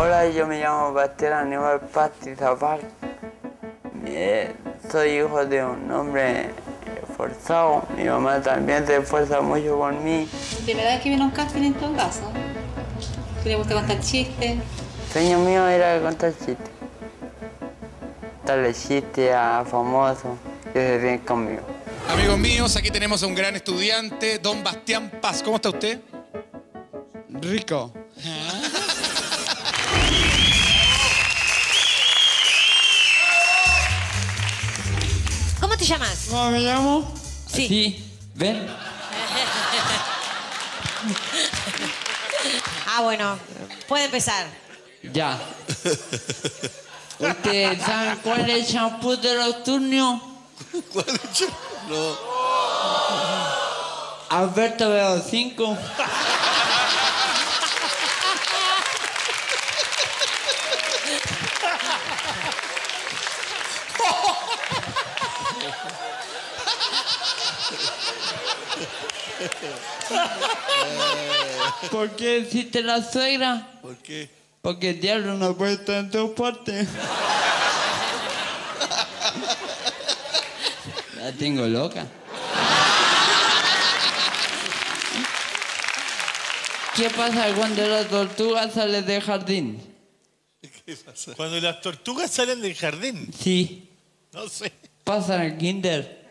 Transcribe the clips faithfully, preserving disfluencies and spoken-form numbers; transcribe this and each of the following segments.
Hola, yo me llamo Bastián Aníbal Pasti Zapag. Eh, soy hijo de un hombre esforzado. Mi mamá también se esfuerza mucho por mí. ¿De verdad que viene un casting en todo caso? ¿Que le gusta contar chistes? El sueño mío era contar chistes. Darle chistes a famosos que se ríen conmigo. Amigos míos, aquí tenemos a un gran estudiante, don Bastián Paz. ¿Cómo está usted? Rico. ¿Cómo te llamas? ¿Cómo me llamo? Sí. Sí, ven. Ah, bueno, puede empezar. Ya. ¿Ustedes saben cuál es el champú de los turnios? ¿Cuál es? No. Alberto Veo cinco. ¿Por qué existe la suegra? ¿Por qué? Porque el diablo no puede estar en todas partes. La tengo loca. ¿Qué pasa cuando la tortuga sale del jardín? ¿Qué pasa? Cuando las tortugas salen del jardín. Sí, No sé. pasa en el kinder.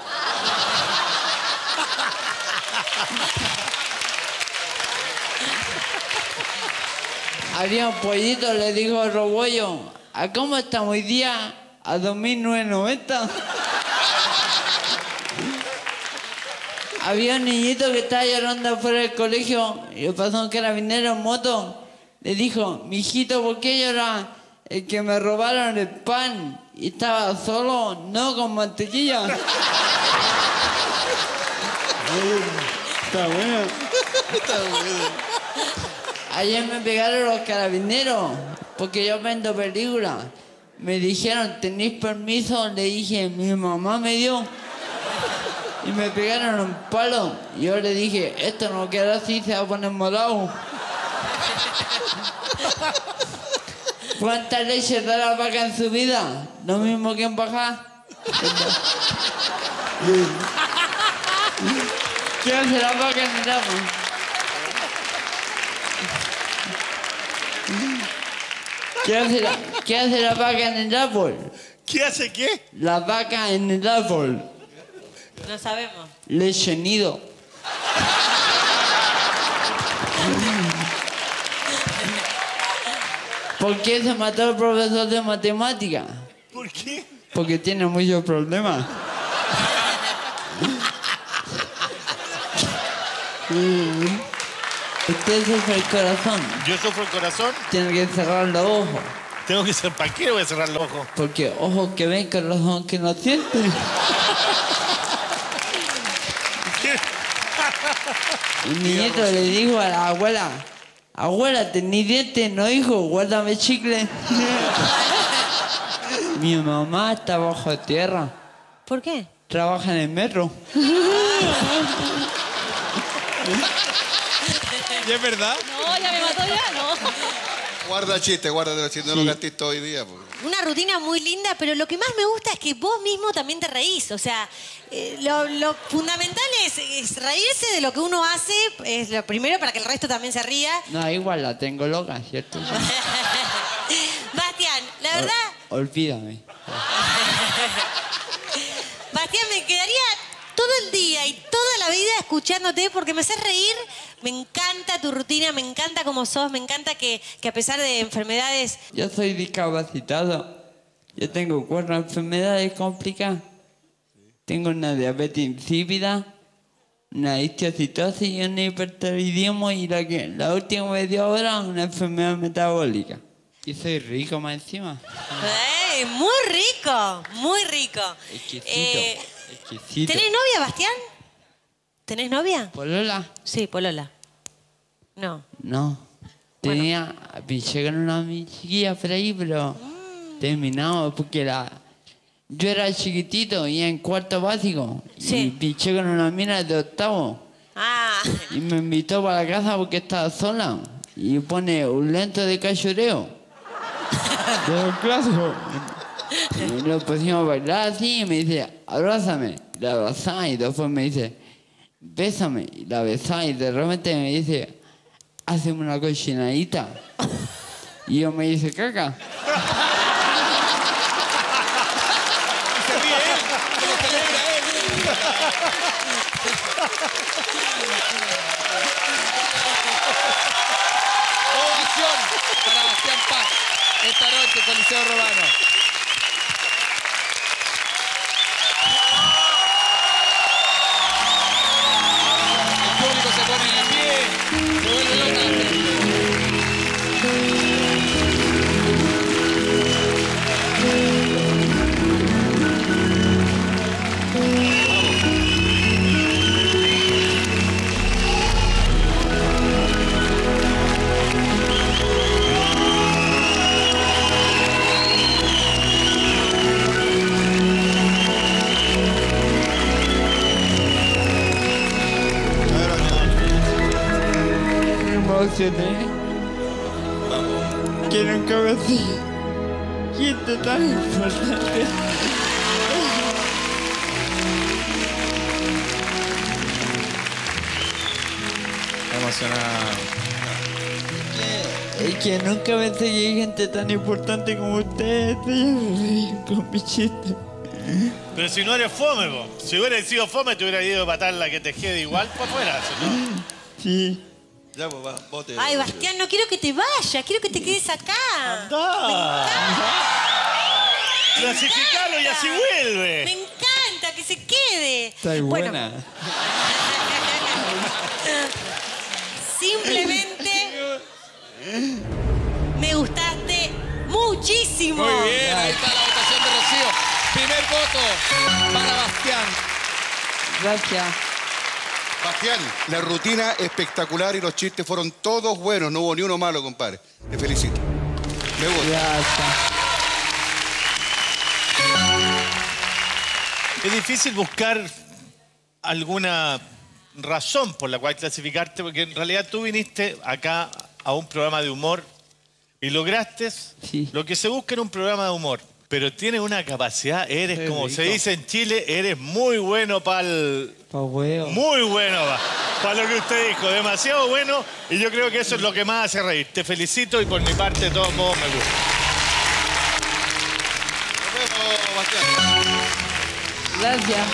Había un pollito, le dijo al robollo, ¿a cómo estamos hoy día? A dos mil novecientos noventa. Había un niñito que estaba llorando afuera del colegio y le pasó un carabinero en moto. Le dijo, mijito, ¿por qué lloras? Es que me robaron el pan y estaba solo, no con mantequilla. Está bueno. Está bueno. Ayer me pegaron los carabineros porque yo vendo películas. Me dijeron, ¿tenéis permiso? Le dije, mi mamá me dio. Y me pegaron un palo. Y yo le dije, esto no queda así, se va a poner morado. ¿Cuántas leches da la vaca en su vida? Lo mismo que en bajar. ¿Qué hace la vaca en el árbol? ¿Qué hace, la, ¿Qué hace la vaca en el árbol? ¿Qué hace qué? La vaca en el árbol. No sabemos. Leche nido. ¿Por qué se mató el profesor de matemática? ¿Por qué? Porque tiene muchos problemas. Usted sufre el corazón. Yo sufro el corazón. Tiene que cerrar los ojos. Tengo que ser. ¿Para qué voy a cerrar los ojos? Porque ojos que ven, corazón que no siente. Un niñito le dijo a la abuela, abuela, tenés dientes, no hijo, guárdame chicle. Mi mamá está bajo tierra. ¿Por qué? Trabaja en el metro. ¿Y es verdad? No, ya me mató ya, no. Guarda chiste, guarda los chistes, no Sí. lo gastes todo hoy día. Porque... Una rutina muy linda, pero lo que más me gusta es que vos mismo también te reís. O sea, eh, lo, lo fundamental es, es reírse de lo que uno hace, es lo primero para que el resto también se ría. No, igual la tengo loca, ¿cierto? Bastián, la verdad, Ol- olvídame. Bastián, me quedaría todo el día y toda la vida escuchándote porque me haces reír. Me encanta tu rutina, me encanta cómo sos, me encanta que, que a pesar de enfermedades... Yo soy discapacitado. Yo tengo cuatro enfermedades complicadas. Tengo una diabetes insípida, una histiocytosis y un hipertiroidismo y la, que, la última que me dio ahora una enfermedad metabólica. Y soy rico más encima. ¡Ey! Muy rico, muy rico. Exquisito, Eh, exquisito. ¿Tenés novia, Bastián? ¿Tenés novia? ¿Polola? Sí, Polola. No. No. Tenía, pinché con una de mis chiquillas por ahí, pero terminamos porque la, yo era chiquitito y en cuarto básico. Sí. Y pinché con una mina de octavo. Ah, Y me invitó para la casa porque estaba sola. y pone un lento de cachureo. De los clásicos. Y lo pusimos a bailar así y me dice, abrázame. La abrazaba y después me dice, bésame. Y la besaba y de repente me dice, hazme una cochinadita. Y yo me dice, caca. Se ríe él, como celebra él. Ovación para Bastián Paz esta noche, Coliseo Romano. El público se pone de pie, se vuelve loca la gente. emocioné. Que nunca me hacía gente tan importante. Emocionado. Es que nunca pensé que hay gente tan importante como ustedes. Estoy a reír con mi chiste. Pero si no eres fome, po. Si hubieras sido fome, te hubiera ido a matar la que te quede igual para afuera, ¿sí, no? Sí. Ya, pues, va, bote. Ay, Bastián, no quiero que te vayas, quiero que te quedes acá. ¡Anda! ¡Clasificalo y así Me vuelve! encanta que se quede. Está Bueno, buena. simplemente me gustaste muchísimo. Muy bien, ahí está la votación de Rocío. Primer voto para Bastián. Gracias. Bastián, la rutina espectacular y los chistes fueron todos buenos. No hubo ni uno malo, compadre. Te felicito. Me gusta. Gracias. Es difícil buscar alguna razón por la cual clasificarte, porque en realidad tú viniste acá a un programa de humor y lograste Sí. lo que se busca en un programa de humor. Pero tienes una capacidad, eres, Qué como rico. se dice en Chile, eres muy bueno para el... Pa' huevo. Muy bueno, para lo que usted dijo, demasiado bueno, y yo creo que eso es lo que más hace reír. Te felicito y por mi parte, de todos modos, me gusta. Nos vemos, Bastián. Gracias.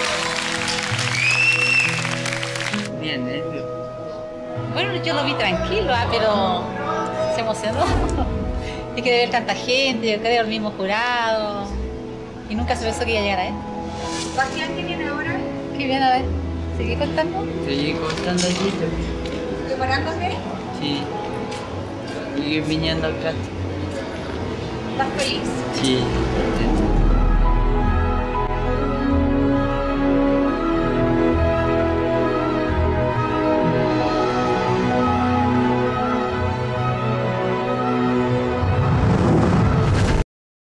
Bien, ¿eh? Bueno, yo lo vi tranquilo, ah, pero se emocionó. Es que de ver tanta gente, yo creo, el mismo jurado. Y nunca se pensó que iba a llegar a él. Bastián, ¿qué viene ahora? ¿Qué viene a ver? ¿Sigue contando? Seguí contando chistes. ¿Preparándote? Sí. Sigue viniendo acá. ¿Estás feliz? Sí.